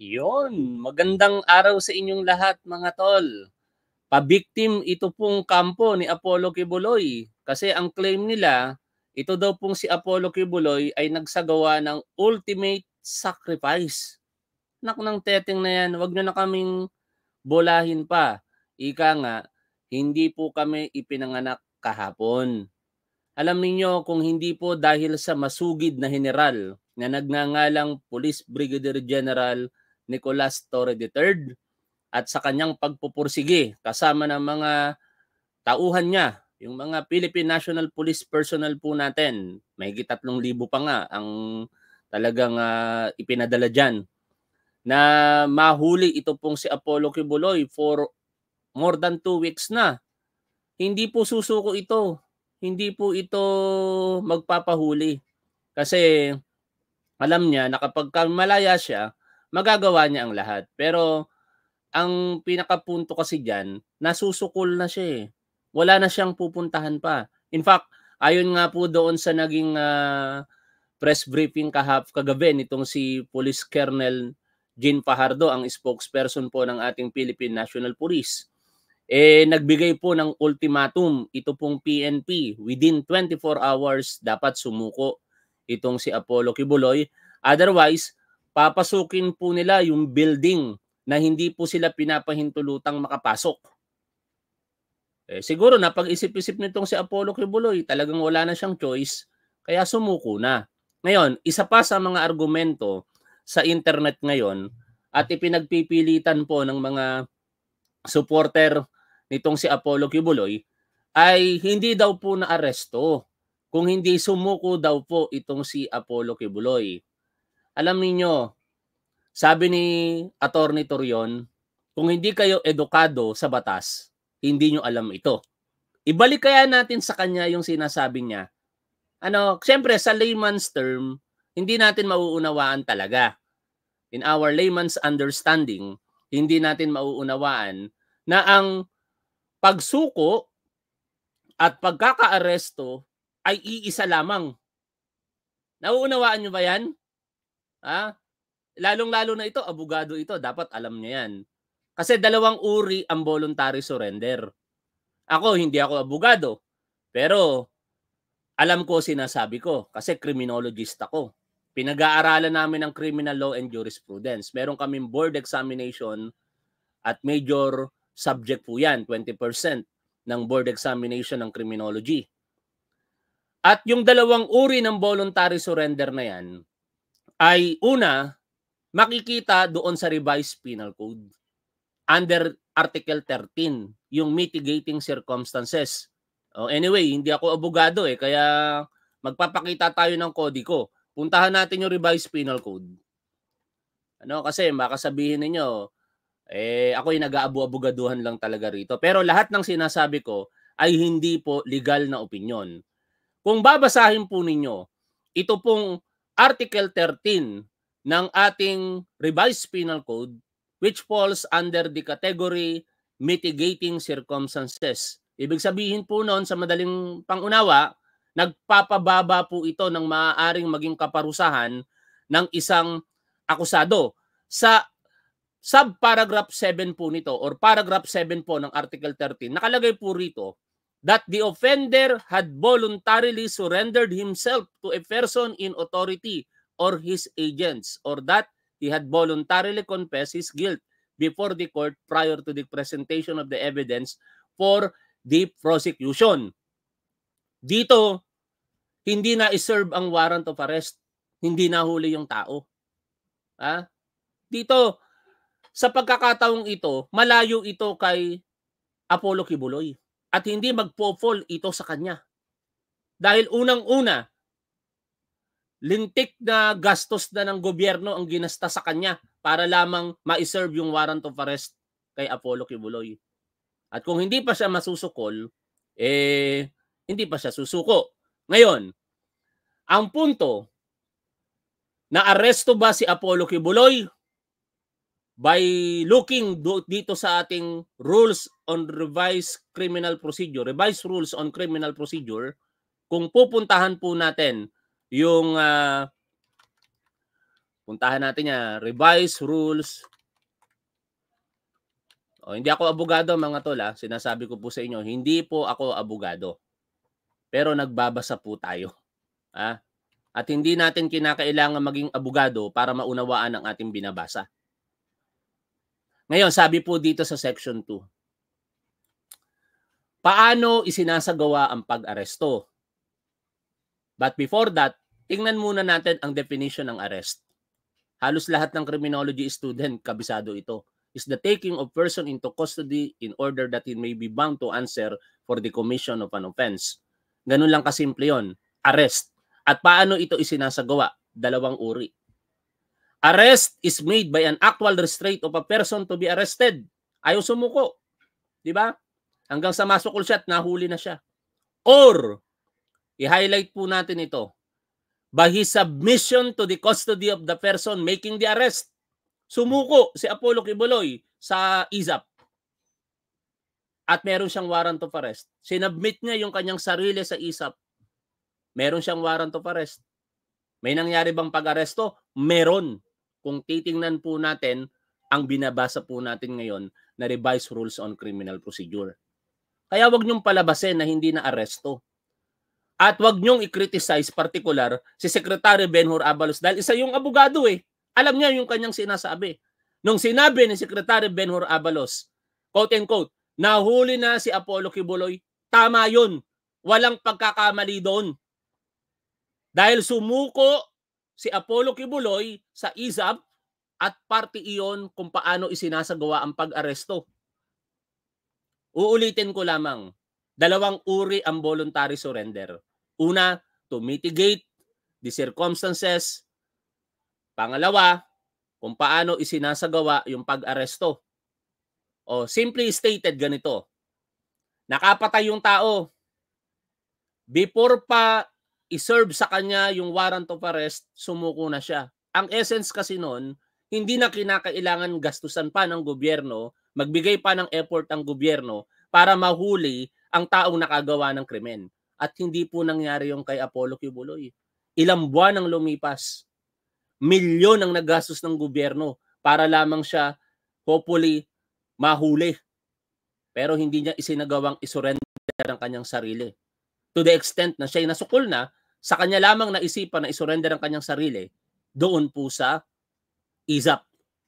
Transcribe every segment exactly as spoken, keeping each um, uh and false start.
Yon, magandang araw sa inyong lahat mga tol. Pabiktim ito pong kampo ni Apollo Kibuloy kasi ang claim nila, ito daw pong si Apollo Kibuloy ay nagsagawa ng ultimate sacrifice. Nak ng teteng na yan, wag nyo na kaming bolahin pa. Ika nga, hindi po kami ipinanganak kahapon. Alam niyo kung hindi po dahil sa masugid na general na nagngangalang Police Brigadier General Nicolas Torre the third at sa kanyang pagpupursige kasama ng mga tauhan niya, yung mga Philippine National Police personnel po natin, mahigit tatlong libo pa nga ang talagang uh, ipinadala dyan, na mahuli ito pong si Apollo Kibuloy for more than two weeks na. Hindi po susuko ito. Hindi po ito magpapahuli. Kasi alam niya na kapag malaya siya, magagawa niya ang lahat. Pero ang pinakapunto kasi diyan, nasusukol na siya eh. Wala na siyang pupuntahan pa. In fact, ayon nga po doon sa naging uh, press briefing kahap kagabi nitong si Police Colonel Jean Fajardo, ang spokesperson po ng ating Philippine National Police, eh nagbigay po ng ultimatum ito pong P N P, within twenty-four hours dapat sumuko itong si Apollo Kibuloy. Otherwise, papasukin po nila yung building na hindi po sila pinapahintulutang makapasok. Eh, siguro napag-isip-isip nitong si Apollo Kibuloy, talagang wala na siyang choice, kaya sumuko na. Ngayon, isa pa sa mga argumento sa internet ngayon at ipinagpipilitan po ng mga supporter nitong si Apollo Kibuloy ay hindi daw po naaresto kung hindi sumuko daw po itong si Apollo Kibuloy. Alam niyo, sabi ni Attorney Torion, kung hindi kayo edukado sa batas, hindi nyo alam ito. Ibalik kaya natin sa kanya yung sinasabi niya. Ano, siyempre sa layman's term, hindi natin mauunawaan talaga. In our layman's understanding, hindi natin mauunawaan na ang pagsuko at pagkakaaresto ay iisa lamang. Nauunawaan nyo ba yan? Ha? Lalong-lalo na ito, abogado ito, dapat alam niya yan. Kasi dalawang uri ang voluntary surrender. Ako, hindi ako abogado, pero alam ko sinasabi ko kasi criminologist ako. Pinag-aaralan namin ang criminal law and jurisprudence. Meron kaming board examination at major subject po yan, twenty percent ng board examination ng criminology. At yung dalawang uri ng voluntary surrender na yan ay una, makikita doon sa revised penal code under Article thirteen, yung mitigating circumstances. Oh, anyway, hindi ako abogado eh, kaya magpapakita tayo ng kodiko. Puntahan natin yung revised penal code. Ano, kasi makasabihin ninyo, eh, ako yung nag-aabu-abogaduhan lang talaga rito. Pero lahat ng sinasabi ko ay hindi po legal na opinion. Kung babasahin po ninyo, ito pong Article thirteen ng ating Revised Penal Code, which falls under the category mitigating circumstances. Ibig sabihin po noon, sa madaling pangunawa, nagpapababa po ito ng maaaring maging kaparusahan ng isang akusado. Sa subparagraph seven po nito or paragraph seven po ng Article thirteen, nakalagay po rito that the offender had voluntarily surrendered himself to a person in authority or his agents, or that he had voluntarily confessed his guilt before the court prior to the presentation of the evidence for the prosecution. Dito, hindi na iserve ang warrant of arrest, hindi nahuli yung tao. Ha? Dito, sa pagkakataong ito, malayo ito kay Apollo Kibuloy at hindi magpo-fall ito sa kanya. Dahil unang-una, lintik na gastos na ng gobyerno ang ginasta sa kanya para lamang ma-serve yung warrant of arrest kay Apollo Kibuloy. At kung hindi pa siya masusukol, eh, hindi pa siya susuko. Ngayon, ang punto, na aresto ba si Apollo Kibuloy? By looking do, dito sa ating rules on revised criminal procedure, revised rules on criminal procedure, kung pupuntahan po natin yung uh, Puntahan natin yan. Revised rules. O, hindi ako abogado mga tol ha. Sinasabi ko po sa inyo, hindi po ako abogado. Pero nagbabasa po tayo. Ha? At hindi natin kinakailangan maging abogado para maunawaan ang ating binabasa. Ngayon, sabi po dito sa section two. Paano isinasagawa ang pag-aresto? But before that, tingnan muna natin ang definition ng arrest. Halos lahat ng criminology student, kabisado ito. Is the taking of person into custody in order that he may be bound to answer for the commission of an offense. Ganun lang kasimple yun. Arrest. At paano ito isinasagawa? Dalawang uri. Arrest is made by an actual restraint of a person to be arrested. Ayaw sumuko. Di ba? Hanggang sa masukol siya at nahuli na siya. Or, i-highlight po natin ito, by his submission to the custody of the person making the arrest. Sumuko si Apollo Kibuloy sa I S A P. At meron siyang warrant of arrest. Sinubmit niya yung kanyang sarili sa I S A P. Meron siyang warrant of arrest. May nangyari bang pag-aresto? Meron. Kung titingnan po natin ang binabasa po natin ngayon na revised rules on criminal procedure. Kaya wag niyong palabasin na hindi na aresto. At wag niyong i-criticize particular si Secretary Benhur Abalos dahil isa yung abogado eh. Alam niya yung kanyang sinasabi. Nung sinabi ni Secretary Benhur Abalos, quote and quote, nahuli na si Apollo Kibuloy, tama yun. Walang pagkakamali doon. Dahil sumuko si Apollo Kibuloy sa I S A P at parte iyon kung paano isinasagawa ang pag-aresto. Uulitin ko lamang, dalawang uri ang voluntary surrender. Una, to mitigate the circumstances. Pangalawa, kung paano isinasagawa yung pag-aresto. O simply stated ganito, nakapatay yung tao. Before pa i-serve sa kanya yung warrant of arrest, sumuko na siya. Ang essence kasi noon, hindi na kinakailangan gastusan pa ng gobyerno, magbigay pa ng effort ang gobyerno para mahuli ang taong nakagawa ng krimen. At hindi po nangyari yung kay Apollo Kibuloy. Ilang buwan ang lumipas. Milyon ang nagastos ng gobyerno para lamang siya hopefully mahuli. Pero hindi niya isinagawang isurrender ang kanyang sarili. To the extent na siya'y nasukol na, sa kanya lamang naisipan na isurrender ang kanyang sarili, doon po sa I S A P.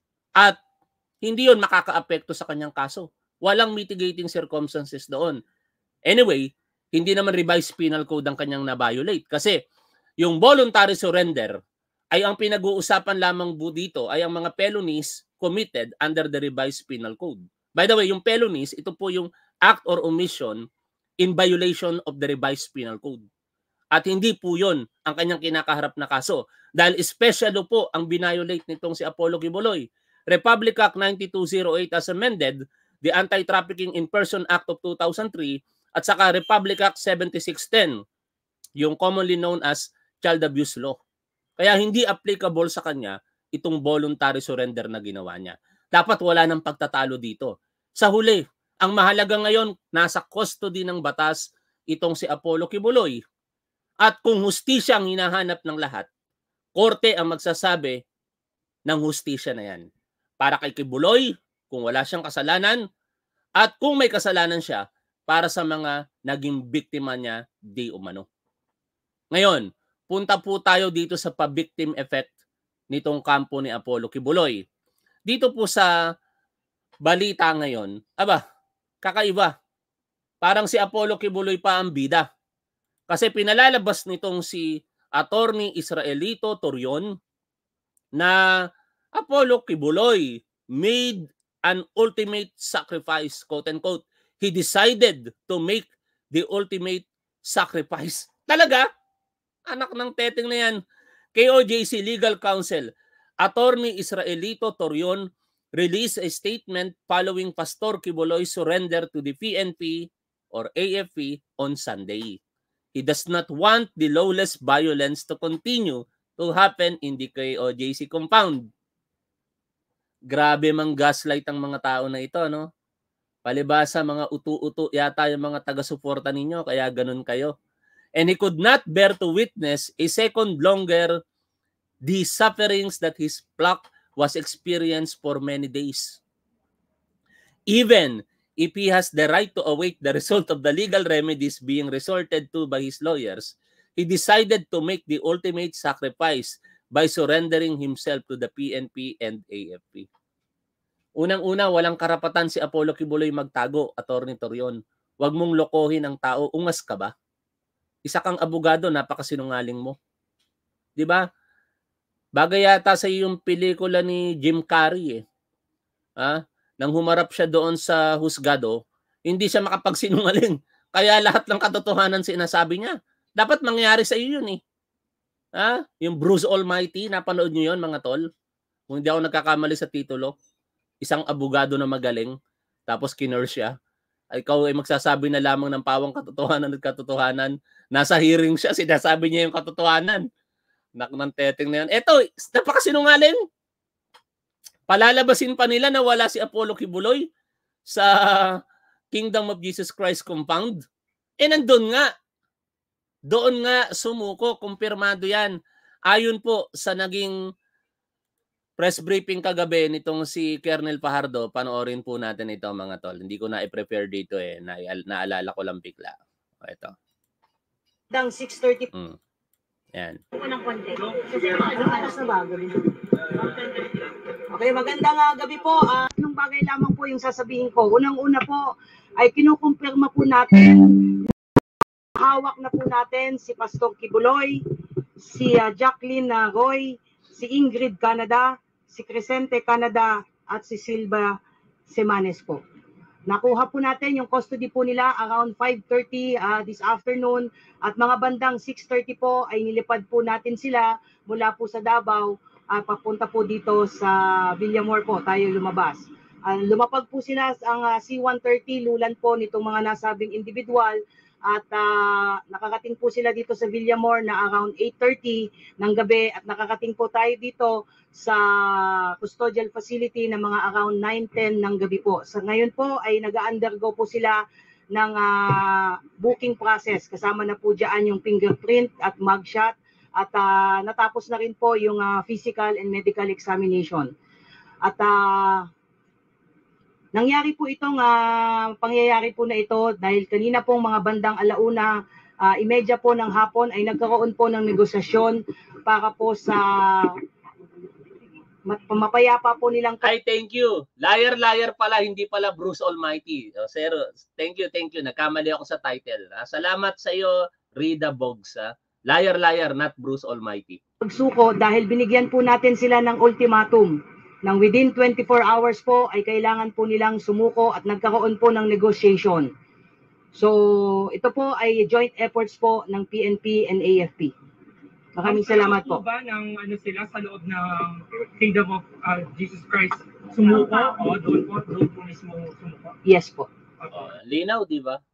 At hindi yun makakaapekto sa kanyang kaso. Walang mitigating circumstances doon. Anyway, hindi naman revised penal code ang kanyang na-violate. Kasi yung voluntary surrender ay ang pinag-uusapan lamang po dito ay ang mga felonies committed under the revised penal code. By the way, yung felonies, ito po yung act or omission in violation of the revised penal code. At hindi po yun ang kanyang kinakaharap na kaso. Dahil especially po ang binayolate nitong si Apollo Kibuloy. Republic Act ninety-two oh eight as amended, the Anti-Trafficking in Person Act of two thousand three, at saka Republic Act seventy-six ten, yung commonly known as Child Abuse Law. Kaya hindi applicable sa kanya itong voluntary surrender na ginawa niya. Dapat wala ng pagtatalo dito. Sa huli, ang mahalaga ngayon, nasa custody ng batas itong si Apollo Kibuloy. At kung hustisya ang hinahanap ng lahat, korte ang magsasabi ng hustisya na yan. Para kay Kibuloy, kung wala siyang kasalanan, at kung may kasalanan siya, para sa mga naging biktima niya di umano. Ngayon, punta po tayo dito sa pa-victim effect nitong kampo ni Apollo Kibuloy. Dito po sa balita ngayon, aba, kakaiba. Parang si Apollo Kibuloy pa ang bida. Kasi pinalalabas nitong si Attorney Israelito Torion na Apollo Kibuloy made an ultimate sacrifice, quote and quote. He decided to make the ultimate sacrifice. Talaga? Anak ng teteng na yan. K O J C Legal Counsel, Attorney Israelito Torion released a statement following Pastor Kibuloy's surrender to the P N P or A F P on Sunday. He does not want the lawless violence to continue to happen in the K O J C compound. Grabe mang gaslight ang mga tao na ito, no? Palibasa, mga utu-utu yata yung mga taga-suporta ninyo, kaya ganun kayo. And he could not bear to witness a second longer the sufferings that his flock was experienced for many days. Even if he has the right to await the result of the legal remedies being resorted to by his lawyers, he decided to make the ultimate sacrifice by surrendering himself to the P N P and A F P. Unang-una, walang karapatan si Apollo Quiboloy magtago, Attorney Torion. Huwag mong lokohin ang tao. Ungas ka ba? Isa kang abogado, napakasinungaling mo. Di ba? Bagay yata sa yung pelikula ni Jim Carrey eh. Ha? Nang humarap siya doon sa husgado, hindi siya makapagsinungaling. Kaya lahat ng katotohanan sinasabi niya. Dapat mangyari sa iyo yun eh. Ha? Yung Bruce Almighty, napanood niyo yun mga tol? Kung hindi ako nagkakamali sa titulo. Isang abogado na magaling, tapos kinurse siya. Ikaw ay magsasabi na lamang ng pawang katotohanan at katotohanan. Nasa hearing siya, sinasabi niya yung katotohanan. Nak ng teteng na yan. Eto, napakasinungaling. Palalabasin pa nila na wala si Apollo Quiboloy sa Kingdom of Jesus Christ compound. Eh nandun nga. Doon nga sumuko, kumpirmado yan. Ayon po sa naging press briefing kagabi nitong si Colonel Fajardo, panoorin po natin ito mga tol. Hindi ko na i-prepare dito eh. Na naalala ko lang bigla. O, ito. Dang six thirty. Mm. Yan. Okay, magandang uh, gabi po. Uh, anong bagay lamang po yung sasabihin ko. Unang-una po ay kinukumpirma po natin, hawak na po natin si Pastor Quiboloy, si uh, Jacqueline uh, Roy, si Ingrid Canada, si Crescente Canada, at si Silva Semanes po. Nakuha po natin yung custody po nila around five thirty uh, this afternoon at mga bandang six thirty po ay nilipad po natin sila mula po sa Davao at uh, papunta po dito sa Villamor po tayo lumabas. Uh, lumapag po sila ang uh, C one thirty lulan po nitong mga nasabing individual at uh, nakakating po sila dito sa Villamor na around eight thirty ng gabi at nakakating po tayo dito sa custodial facility na mga around nine ten ng gabi po. Sa ngayon po ay nag-undergo po sila ng uh, booking process. Kasama na po dyan yung fingerprint at mugshot at uh, natapos na rin po yung uh, physical and medical examination. At uh, nangyari po itong uh, pangyayari po na ito dahil kanina pong mga bandang alauna, uh, imedya po ng hapon ay nagkaroon po ng negosasyon para po sa mapayapa po nilang... Ay, thank you. Liar, liar pala, hindi pala Bruce Almighty. Oh, sir, thank you, thank you. Nagkamali ako sa title. Ah, salamat sa iyo, Rida Boggs. Ah. Liar, liar, not Bruce Almighty. Pagsuko dahil binigyan po natin sila ng ultimatum nang within twenty-four hours po ay kailangan po nilang sumuko at nagkaroon po ng negotiation. So, ito po ay joint efforts po ng P N P and A F P. Maraming salamat po. Ba ng ano sila sa loob ng Kingdom of uh, Jesus Christ sumuko o doon po doon po mismo sumuko? Yes po. Uh, linaw, di ba?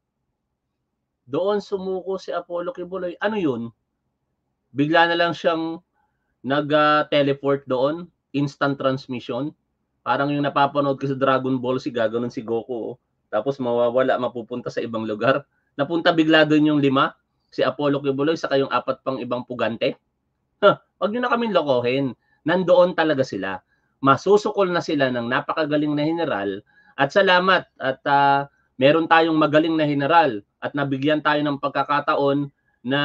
Doon sumuko si Apollo Quiboloy. Ano yun? Bigla na lang siyang nag-teleport uh, doon, instant transmission. Parang yung napapanood ko sa Dragon Ball, si gaganon si Goku. Oh. Tapos mawawala, mapupunta sa ibang lugar. Napunta bigla doon yung lima. Si Apollo Quiboloy, saka yung apat pang ibang pugante. Huh, wag nyo na kaming lokohin. Nandoon talaga sila. Masusukol na sila ng napakagaling na general. At salamat. At uh, meron tayong magaling na general. At nabigyan tayo ng pagkakataon na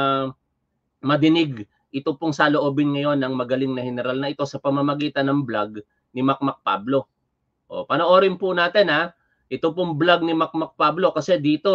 madinig ito pong saloobin ngayon ng magaling na general na ito sa pamamagitan ng vlog ni Macmac Pablo. O, panoorin po natin ha. Ito pong vlog ni Macmac Pablo kasi dito...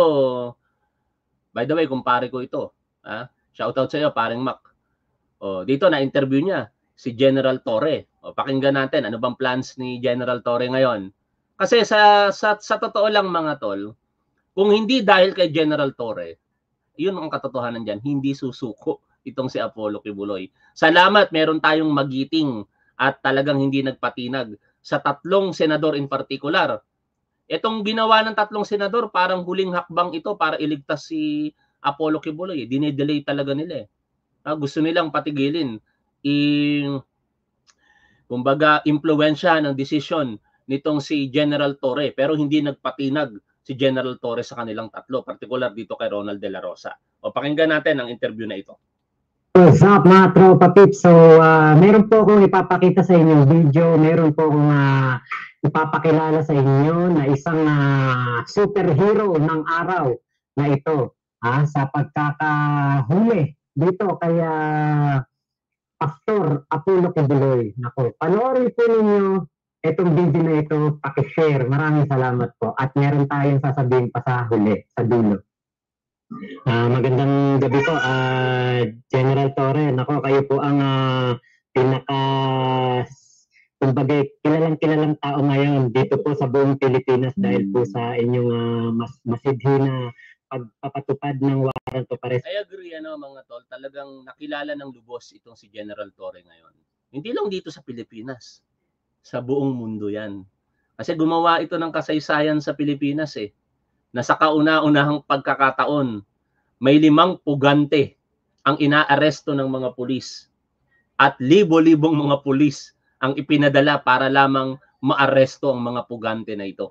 By the way, kumpare ko ito. Ha? Shoutout sa iyo, paring Mac. O, dito na-interview niya si General Torre. O, pakinggan natin, ano bang plans ni General Torre ngayon? Kasi sa, sa, sa totoo lang mga tol, kung hindi dahil kay General Torre, yun ang katotohanan dyan, hindi susuko itong si Apollo Quiboloy. Salamat, meron tayong magiting at talagang hindi nagpatinag sa tatlong senador in particular. Itong ginawa ng tatlong senador, parang huling hakbang ito para iligtas si Apollo Quiboloy. Dinedelay talaga nila eh. Ah, gusto nilang patigilin. I, kumbaga, impluensya ng desisyon nitong si General Torre. Pero hindi nagpatinag si General Torre sa kanilang tatlo. Particular dito kay Ronald De La Rosa. O pakinggan natin ang interview na ito. What's up mga tropa pips? So, uh, meron po akong ipapakita sa inyong video, meron po akong uh, ipapakilala sa inyo na isang uh, superhero ng araw na ito ah, sa pagkakahuli dito kay uh, Pastor Apollo Kibuloy. Nako, panoorin po ninyo itong video na ito, pakishare. Maraming salamat po. At meron tayong sasabihin pa sa huli, sa dulo. Uh, magandang gabi po, uh, General Torre. Nako, kayo po ang uh, pinaka, kumbaga, kilalang kilalang tao ngayon dito po sa buong Pilipinas dahil po sa inyong uh, mas masidhi na pagpapatupad ng warrant of arrest. I agree, ano, mga tol, talagang nakilala ng lubos itong si General Torre ngayon. Hindi lang dito sa Pilipinas, sa buong mundo yan. Kasi gumawa ito ng kasaysayan sa Pilipinas eh. Na sa kauna-unahang pagkakataon, may limang pugante ang inaaresto ng mga pulis at libo-libong mga pulis ang ipinadala para lamang maaresto ang mga pugante na ito.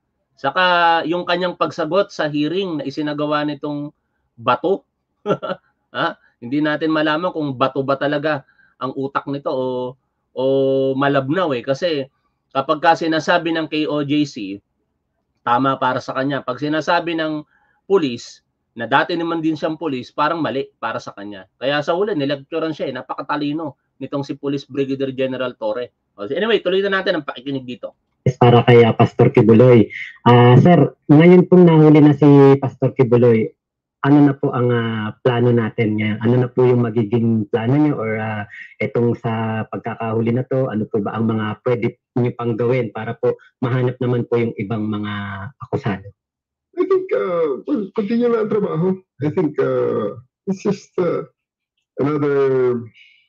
Saka yung kanyang pagsagot sa hearing na isinagawa nitong bato, ha? Hindi natin malaman kung bato ba talaga ang utak nito o, o malabnaw eh. Kasi kapag ka sinasabi ng K O J C, tama para sa kanya. Pag sinasabi ng pulis, na dati naman din siyang pulis, parang mali para sa kanya. Kaya sa huli, nilecturean siya eh. Napakatalino nitong si Police Brigadier General Torre. Anyway, tuloy na natin ang pakikinig dito. Para kay uh, Pastor Kibuloy. Uh, sir, ngayon pong nahuli na si Pastor Kibuloy, ano na po ang uh, plano natin ngayon? Ano na po yung magiging plano niyo or uh, itong sa pagkakahuli na to, ano po ba ang mga pwede niyo pang gawin para po mahanap naman po yung ibang mga akusado? I think, uh, well, continue na ang trabaho. I think uh, it's just uh, another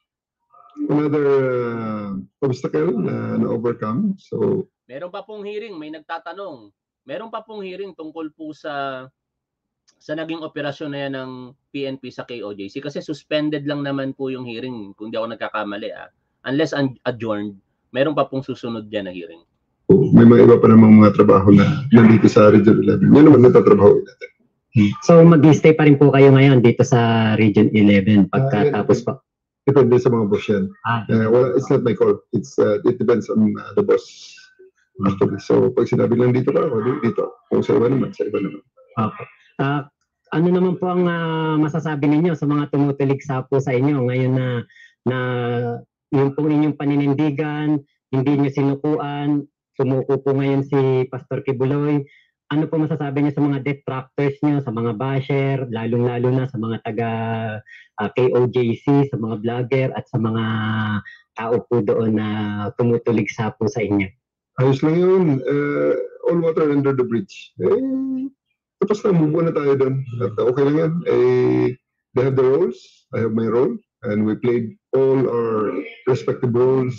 another uh, obstacle na na-overcome. So, meron pa pong hearing, may nagtatanong. Meron pa pong hearing tungkol po sa sa naging operasyon na yan ng P N P sa K O J C kasi suspended lang naman po yung hearing kung di ako nagkakamali ah. Unless adjourned, meron pa pong susunod dyan na hearing. May mga iba pa namang mga trabaho na nandito sa Region eleven. Yan naman natatrabaho natin. So mag-stay pa rin po kayo ngayon dito sa Region eleven pagkatapos po? Depende sa mga boss yan. Ah, uh, well, it's not my call. It's, uh, it depends on uh, the boss. Actually. So pag sinabi lang dito ka, dito. Kung sa iba naman, sa iba naman. Okay. Uh, ano naman po ang uh, masasabi ninyo sa mga tumutuligsa po sa inyo ngayon na na yung pong inyong paninindigan, hindi nyo sinukuan, sumuko po ngayon si Pastor Kibuloy. Ano po masasabi niyo sa mga detractors niyo, sa mga basher, lalong-lalo na sa mga taga uh, K O J C, sa mga vlogger at sa mga tao po doon na tumutuligsa po sa inyo? Ayos lang yun. Uh, all water under the bridge. Eh, tapos na, move on na tayo doon. At okay lang yan. Eh, they have the roles, I have my role, and we played all our respective roles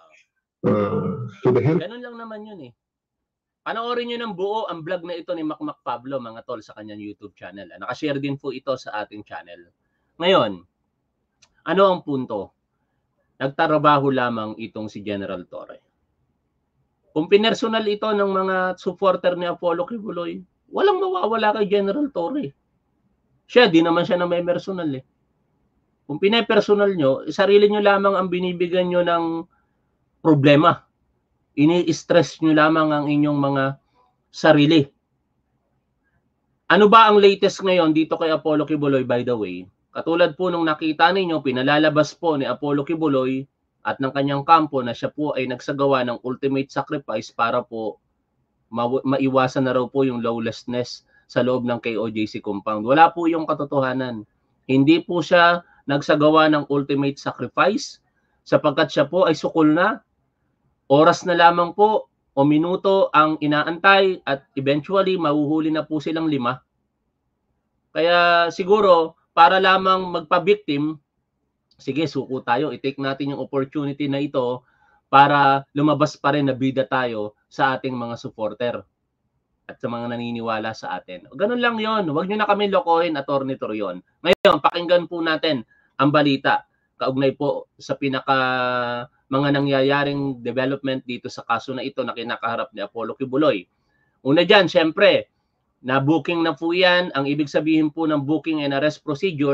uh, to the hill. Ganun lang naman yun eh. Panoorin nyo ng buo ang vlog na ito ni Mac Mac Pablo, mga tol, sa kanyang YouTube channel. Nakashare din po ito sa ating channel. Ngayon, ano ang punto? Nagtrabaho lamang itong si General Torre. Kung pinersonal ito ng mga supporter ni Apollo Kibuloy, walang mawawala kay General Torre. Siya, di naman siya na may personal eh. Kung pinepersonal nyo, sarili nyo lamang ang binibigyan nyo ng problema. Ini-stress nyo lamang ang inyong mga sarili. Ano ba ang latest ngayon dito kay Apollo Kibuloy, by the way? Katulad po nung nakita ninyo, pinalalabas po ni Apollo Kibuloy at ng kanyang kampo na siya po ay nagsagawa ng ultimate sacrifice para po ma maiwasan na raw po yung lawlessness sa loob ng K O J C compound. Wala po yung katotohanan. Hindi po siya nagsagawa ng ultimate sacrifice sapagkat siya po ay sukol na. Oras na lamang po o minuto ang inaantay at eventually mahuhuli na po silang lima. Kaya siguro para lamang magpa-victim, sige suko tayo, i-take natin yung opportunity na ito para lumabas pa rin na bida tayo sa ating mga supporter at sa mga naniniwala sa atin. Ganun lang yon. Huwag nyo na kami lokohin, Attorney Torion. Ngayon, pakinggan po natin ang balita kaugnay po sa pinaka mga nangyayaring development dito sa kaso na ito na kinakaharap ni Apollo Kibuloy. Una dyan, syempre, na-booking na po yan. Ang ibig sabihin po ng booking and arrest procedure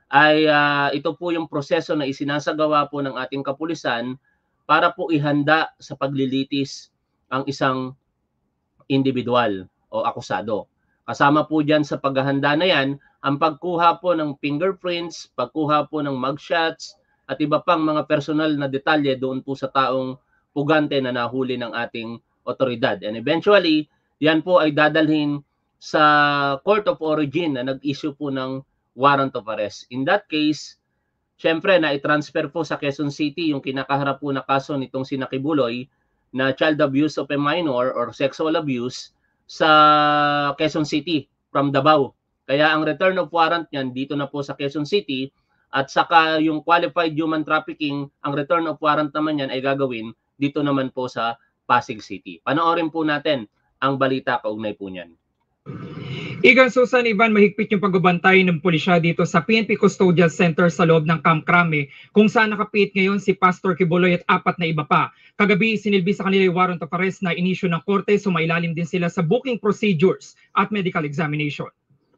ay uh, ito po yung proseso na isinasagawa po ng ating kapulisan para po ihanda sa paglilitis ang isang individual o akusado. Kasama po dyan sa paghahanda na yan, ang pagkuha po ng fingerprints, pagkuha po ng mugshots, at iba pang mga personal na detalye doon po sa taong pugante na nahuli ng ating otoridad. And eventually, yan po ay dadalhin sa court of origin na nag-issue po ng warrant of arrest. In that case, syempre na i-transfer po sa Quezon City yung kinakaharap po na kaso nitong si Kibuloy na child abuse of a minor or sexual abuse sa Quezon City from Davao. Kaya ang return of warrant niyan dito na po sa Quezon City, at saka yung qualified human trafficking, ang return of warrant naman yan ay gagawin dito naman po sa Pasig City. Panoorin po natin ang balita kaugnay po niyan. Igan Susan Ivan, mahigpit yung pagbabantay ng pulisya dito sa P N P Custodial Center sa loob ng Camp Crame, kung saan nakapit ngayon si Pastor Kibuloy at apat na iba pa. Kagabi, sinilbi sa kanila yung warrant of arrest na inisyu ng korte, sumailalim din sila sa booking procedures at medical examination.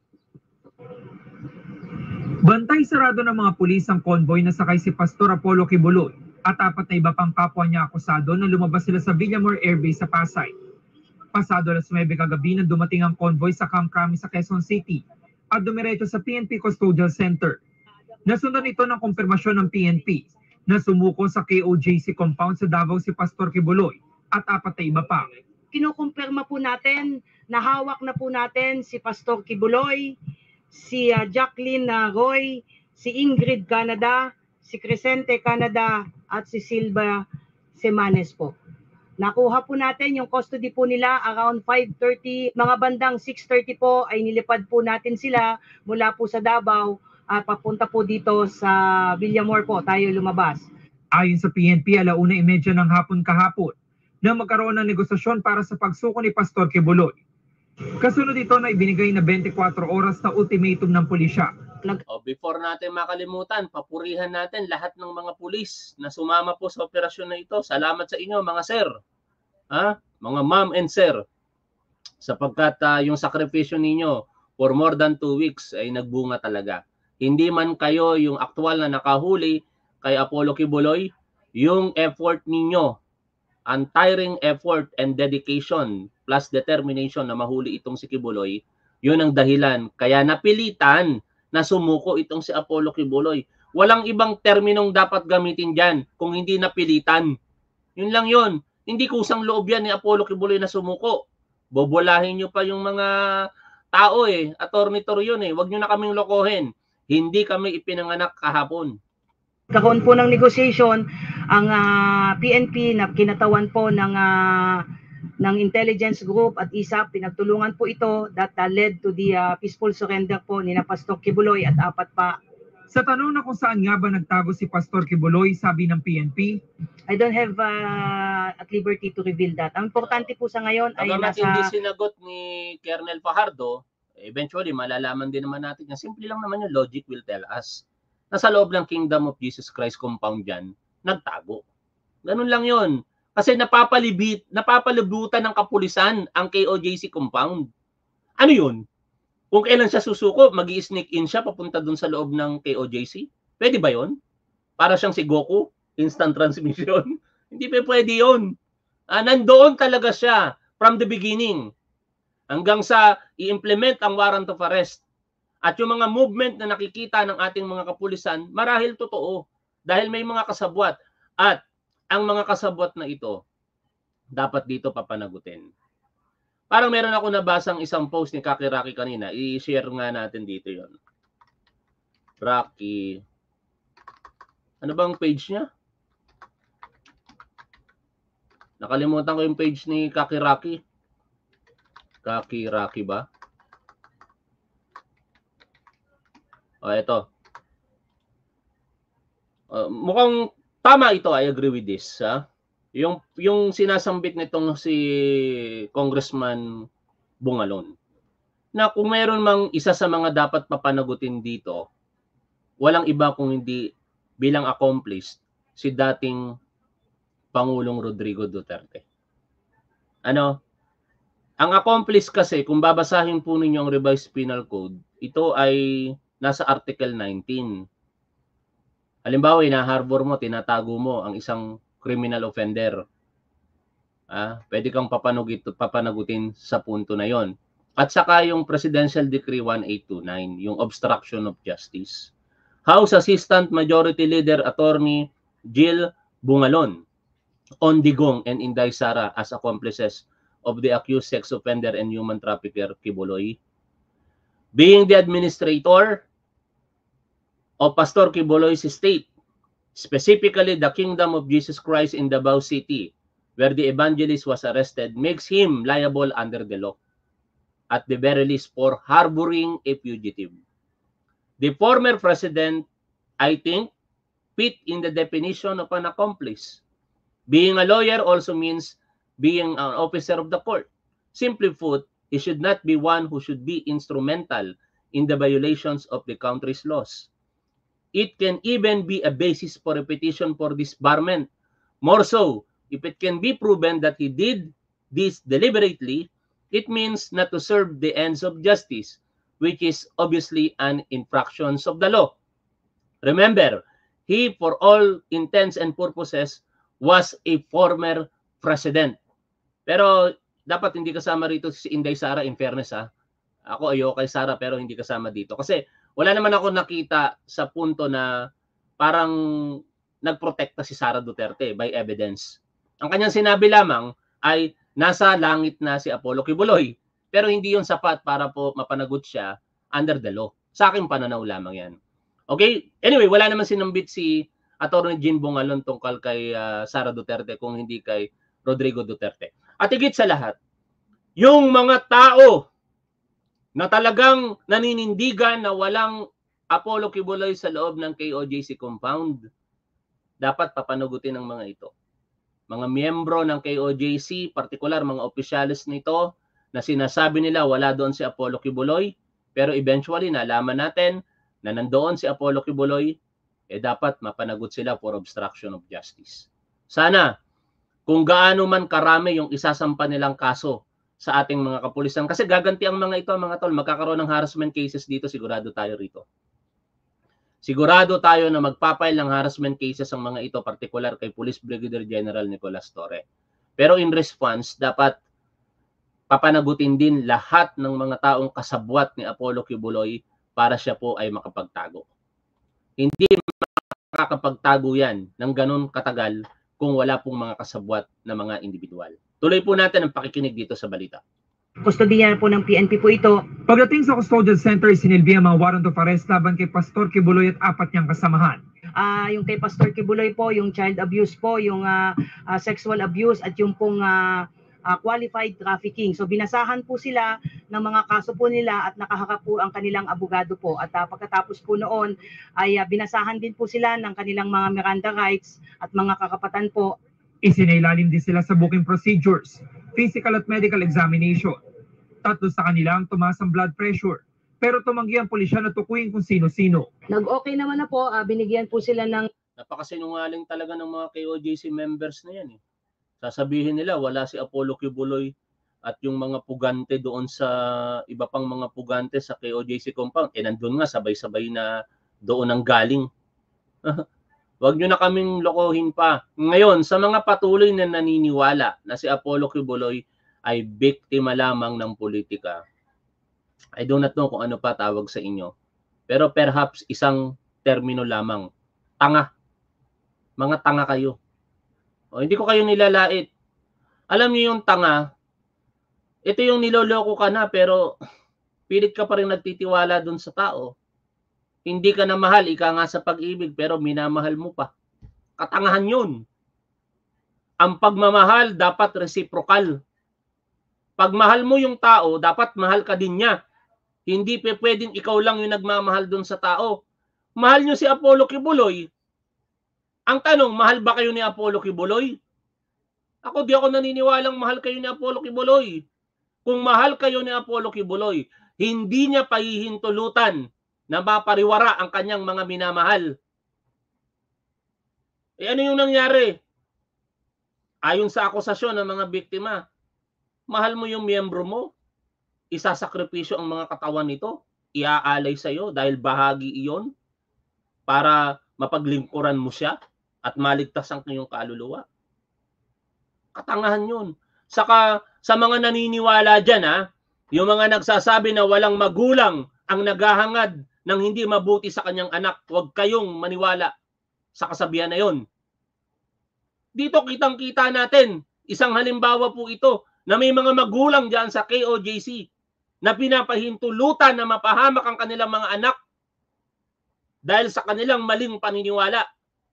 Bantay sarado ng mga pulis ang convoy na sakay si Pastor Apollo Kibuloy at apat na iba pang kapwa niya akusado na lumabas sila sa Villamor Air Base sa Pasay. Pasado alas nuwebe kagabi nang dumating ang convoy sa Camp Crame sa Quezon City at dumiretso sa P N P Custodial Center. Nasundan ito ng kumpirmasyon ng P N P na sumuko sa K O J C compound sa Davao si Pastor Kibuloy at apat na iba pa. Kinukumpirma po natin na hawak na po natin si Pastor Kibuloy, si uh, Jacqueline uh, Roy, si Ingrid Canada, si Crescente Canada, at si Silva Semanes po. Nakuha po natin yung custody po nila around five thirty, mga bandang six thirty po ay nilipad po natin sila mula po sa Davao at uh, papunta po dito sa Villamor po tayo lumabas. Ayon sa P N P, alauna imedya ng hapon kahapon na magkaroon ng negosasyon para sa pagsuko ni Pastor Kibuloy. Kasunod ito na ibinigay na twenty-four oras na ultimatum ng pulisya. Oh, before natin makalimutan, papurihan natin lahat ng mga pulis na sumama po sa operasyon na ito. Salamat sa inyo mga sir, ha? Mga ma'am and sir, sapagkat uh, yung sakripisyo ninyo for more than two weeks ay nagbunga talaga. Hindi man kayo yung aktual na nakahuli kay Apollo Kibuloy, yung effort ninyo, untiring effort and dedication plus determination na mahuli itong si Kibuloy, yun ang dahilan. Kaya napilitan na sumuko itong si Apollo Kibuloy. Walang ibang terminong dapat gamitin dyan kung hindi napilitan. Yun lang yun. Hindi kusang loob yan ni Apollo Kibuloy na sumuko. Bobolahin nyo pa yung mga tao eh. Attorney Torion eh. Huwag nyo na kaming lokohin. Hindi kami ipinanganak kahapon. Karoon po ng negotiation ang uh, P N P na kinatawan po ng uh, ng intelligence group at I S A P, pinagtulungan po ito that uh, led to the uh, peaceful surrender po ni na Pastor Kibuloy at apat pa. Sa tanong na kung saan nga ba nagtago si Pastor Kibuloy, sabi ng P N P, I don't have uh, at liberty to reveal that. Ang importante po sa ngayon ay Agamat nasa... hindi sinagot ni Colonel Fajardo, eventually malalaman din naman natin. Simple lang naman yung logic will tell us. Nasa loob ng Kingdom of Jesus Christ compound dyan, nagtago. Ganun lang yon. Kasi napapalibit, napapalibutan ng kapulisan ang K O J C compound. Ano yun? Kung kailan siya susuko, magi-sneak in siya papunta dun sa loob ng K O J C? Pwede ba yon? Para siyang si Goku, instant transmission? Hindi pa pwede yun. Ah, nandoon talaga siya from the beginning hanggang sa i-implement ang warrant of arrest. At yung mga movement na nakikita ng ating mga kapulisan, marahil totoo. Dahil may mga kasabwat. At ang mga kasabwat na ito, dapat dito papanagutin. Parang meron ako nabasang isang post ni Kaki Rocky kanina. I-share nga natin dito yon. Rocky. Ano bang page niya? Nakalimutan ko yung page ni Kaki Rocky. Kaki Rocky ba? O, ito. Uh, mukhang tama ito. I agree with this. Ha? Yung, yung sinasambit nitong si Congressman Bungalon. Na kung meron mang isa sa mga dapat papanagutin dito, walang iba kung hindi bilang accomplished si dating Pangulong Rodrigo Duterte. Ano? Ang accomplice kasi, kung babasahin po ninyo ang revised penal code, ito ay nasa Article nineteen. Halimbawa, ina-harbor mo, tinatago mo ang isang criminal offender. Ah, pwede kang papanugit, papanagutin sa punto na yon. At saka yung Presidential Decree eighteen twenty-nine, yung obstruction of justice. House Assistant Majority Leader Attorney Jill Bungalon on Digong and Inday Sara as accomplices of the accused sex offender and human trafficker Kibuloy. Being the administrator of Pastor Kibuloy's estate, specifically the Kingdom of Jesus Christ in Davao City, where the evangelist was arrested, makes him liable under the law, at the very least for harboring a fugitive. The former president, I think, fit in the definition of an accomplice. Being a lawyer also means being an officer of the court. Simply put, he should not be one who should be instrumental in the violations of the country's laws. It can even be a basis for a petition for disbarment. More so, if it can be proven that he did this deliberately, it means not to serve the ends of justice, which is obviously an infraction of the law. Remember, he, for all intents and purposes, was a former president. Pero dapat hindi kasama rito si Inday Sara, in fairness ha. Ako ayoko kay Sara pero hindi kasama dito. Kasi wala naman ako nakita sa punto na parang nagprotekta si Sara Duterte by evidence. Ang kanyang sinabi lamang ay nasa langit na si Apollo Kibuloy. Pero hindi yun sapat para po mapanagot siya under the law. Sa aking pananaw lamang yan. Okay? Anyway, wala naman sinambit si Attorney Jean Bungalon tungkol kay uh, Sara Duterte kung hindi kay Rodrigo Duterte. At higit sa lahat, yung mga tao na talagang naninindigan na walang Apollo Kibuloy sa loob ng K O J C compound, dapat papanagutin ng mga ito. Mga miyembro ng K O J C, partikular mga opisyalis nito, na sinasabi nila wala doon si Apollo Kibuloy, pero eventually nalaman natin na nandoon si Apollo Kibuloy, eh dapat mapanagot sila for obstruction of justice. Sana, kung gaano man karami yung isasampa nilang kaso sa ating mga kapulisan, kasi gaganti ang mga ito, mga tol, magkakaroon ng harassment cases dito, sigurado tayo rito. Sigurado tayo na magpapile ng harassment cases ang mga ito, partikular kay Police Brigadier General Nicolas Torre. Pero in response, dapat papanagutin din lahat ng mga taong kasabwat ni Apollo Kibuloy para siya po ay makapagtago. Hindi makakapagtago yan ng ganun katagal kung wala pong mga kasabwat na mga individual. Tuloy po natin ang pakikinig dito sa balita. Kustodiya po ng P N P po ito. Pagdating sa custodial center, sinilbi ang mga warrant of arrest laban kay Pastor Kibuloy at apat niyang kasamahan. Uh, yung kay Pastor Kibuloy po, yung child abuse po, yung uh, uh, sexual abuse at yung pong uh, uh, qualified trafficking. So binasahan po sila ng mga kaso po nila at nakaharap po ang kanilang abogado po. At uh, pagkatapos po noon ay uh, binasahan din po sila ng kanilang mga Miranda rights at mga kakapatan po. Isinailalim din sila sa booking procedures, physical at medical examination. Tatlo sa kanila ang tumaas ang blood pressure. Pero tumanggi ang pulisya na tukuyin kung sino-sino. Nag-okay naman na po, uh, binigyan po sila ng... Napakasinungaling talaga ng mga K O J C members na yan. Eh. Sasabihin nila wala si Apollo Kibuloy at yung mga pugante doon sa iba pang mga pugante sa K O J C compound. Eh nandun nga sabay-sabay na doon ang galing. Huwag nyo na kaming lokohin pa. Ngayon, sa mga patuloy na naniniwala na si Apollo Kibuloy ay biktima lamang ng politika, I do not know kung ano pa tawag sa inyo. Pero perhaps isang termino lamang, tanga. Mga tanga kayo. O, hindi ko kayo nilalait. Alam niyo yung tanga, ito yung niloloko ka na pero pilit ka pa rin nagtitiwala dun sa tao. Hindi ka na mahal, ika nga sa pag-ibig, pero minamahal mo pa. Katangahan yun. Ang pagmamahal dapat reciprocal. Pag mahal mo yung tao, dapat mahal ka din niya. Hindi pe pwedeng ikaw lang yung nagmamahal dun sa tao. Mahal nyo si Apollo Kibuloy. Ang tanong, mahal ba kayo ni Apollo Kibuloy? Ako di ako naniniwalang mahal kayo ni Apollo Kibuloy. Kung mahal kayo ni Apollo Kibuloy, hindi niya pahihintulutan na mapariwara ang kanyang mga minamahal. Eh ano yung nangyari? Ayon sa akusasyon ng mga biktima, mahal mo yung miyembro mo, isasakripisyo ang mga katawan nito, iaalay sa iyo dahil bahagi iyon para mapaglingkuran mo siya at maligtas ang iyong kaluluwa. Katangahan yun. Saka sa mga naniniwala dyan, ha, yung mga nagsasabi na walang magulang ang naghahangad ng hindi mabuti sa kanyang anak, huwag kayong maniwala sa kasabihan na yon. Dito kitang-kita natin, isang halimbawa po ito, na may mga magulang dyan sa K O J C na pinapahintulutan na mapahamak ang kanilang mga anak dahil sa kanilang maling paniniwala.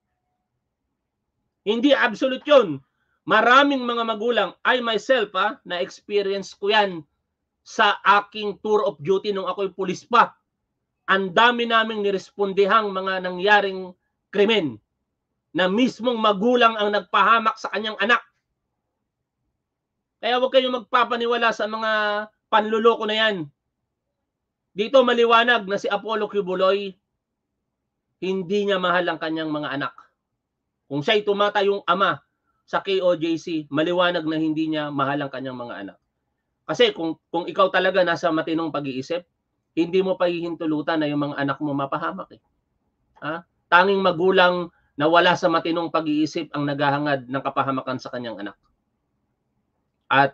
Hindi absolute yun. Maraming mga magulang, I myself, ha, na-experience ko yan sa aking tour of duty nung ako'y pulis pa. Ang dami naming nirespondehang mga nangyaring krimen na mismong magulang ang nagpahamak sa kanyang anak. Kaya huwag kayong magpapaniwala sa mga panluloko na yan. Dito maliwanag na si Apollo Kibuloy, hindi niya mahal ang kanyang mga anak. Kung siya'y tumatayong ama sa K O J C, maliwanag na hindi niya mahal ang kanyang mga anak. Kasi kung, kung ikaw talaga nasa matinong pag-iisip, hindi mo pahihintulutan na yung mga anak mo mapahamak. Eh. Ha? Tanging magulang na wala sa matinong pag-iisip ang naghahangad ng kapahamakan sa kanyang anak. At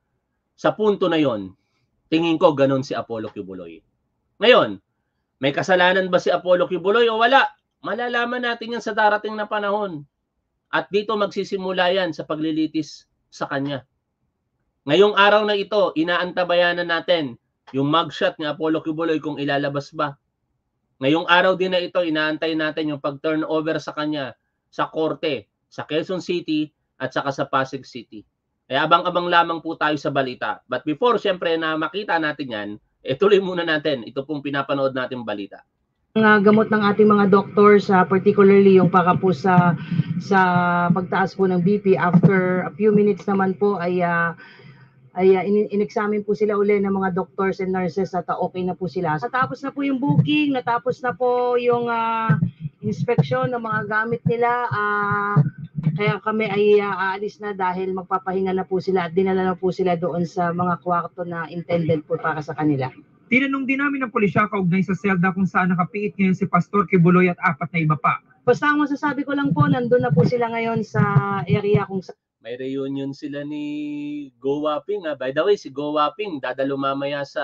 sa punto na yon, tingin ko ganun si Apollo Kibuloy. Ngayon, may kasalanan ba si Apollo Kibuloy o wala? Malalaman natin yan sa darating na panahon. At dito magsisimula yan sa paglilitis sa kanya. Ngayong araw na ito, inaantabayanan natin yung mugshot ni Apollo Kibuloy kung ilalabas ba. Ngayong araw din na ito, inaantay natin yung pag-turnover sa kanya sa korte, sa Quezon City at saka sa Pasig City. Kaya abang-abang lamang po tayo sa balita. But before, syempre, na makita natin yan, eh tuloy muna natin. Ito pong pinapanood natin balita. Ang gamot ng ating mga doctors, uh, particularly yung para po sa sa pagtaas po ng B P, after a few minutes naman po ay uh, ay uh, in- in-examine po sila uli ng mga doctors and nurses at uh, okay na po sila. Natapos na po yung booking, natapos na po yung uh, inspection ng mga gamit nila. Uh, kaya kami ay uh, aalis na dahil magpapahinga na po sila at dinala na po sila doon sa mga kwarto na intended po para sa kanila. Tinanong din namin ng pulisya kaugnay sa selda kung saan nakapiit ngayon si Pastor Kibuloy at apat na iba pa. Basta ang masasabi ko lang po, nandun na po sila ngayon sa area kung sa... May reunion sila ni Go Waping. Ha? By the way, si Go Waping dadalo mamaya sa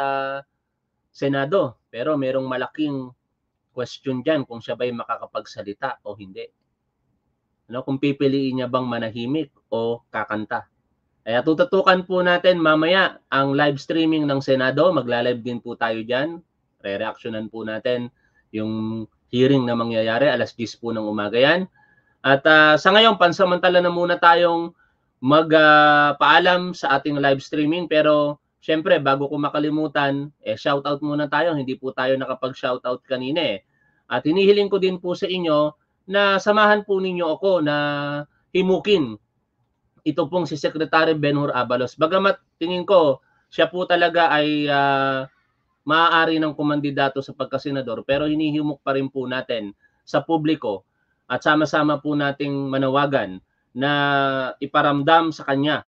Senado. Pero merong malaking question dyan kung siya ba'y makakapagsalita o hindi. Ano, kung pipiliin niya bang manahimik o kakanta. Kaya tututukan po natin mamaya ang live streaming ng Senado. Magla-live din po tayo dyan. Re-reactionan po natin yung hearing na mangyayari. alas diyes po ng umaga yan. At uh, sa ngayon, pansamantala na muna tayong magpaalam uh, sa ating live streaming. Pero syempre, bago ko makalimutan, eh, shoutout muna tayo. Hindi po tayo nakapag-shoutout kanina eh. At hinihiling ko din po sa inyo na samahan po ninyo ako na himukin ito pong si Secretary Benhur Abalos. Bagamat tingin ko, siya po talaga ay uh, maaari ng kumandidato sa pagkasenador, pero hinihimok pa rin po natin sa publiko at sama-sama po nating manawagan na iparamdam sa kanya